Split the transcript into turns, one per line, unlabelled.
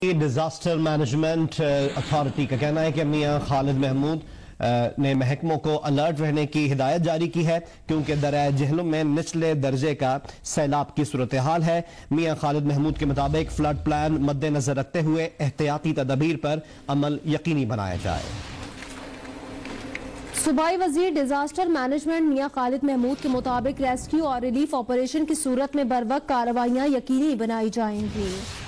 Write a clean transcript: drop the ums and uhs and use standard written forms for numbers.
Disaster management authority का कहना है कि मियां खालिद महमूद ने महकमों को अलर्ट रहने की हिदायत जारी की है क्योंकि दरिया जहलुम में निचले दर्जे का सैलाब की सूरत हाल है। मियां खालिद महमूद के मुताबिक फ्लड प्लान मद्देनजर रखते हुए एहतियाती तदबीर पर अमल यकीनी बनाया जाए।
सूबाई वजीर डिजास्टर मैनेजमेंट मियां खालिद महमूद के मुताबिक रेस्क्यू और रिलीफ ऑपरेशन की सूरत में बर वक्त कार्रवाइयां यकीनी बनाई जाएंगी।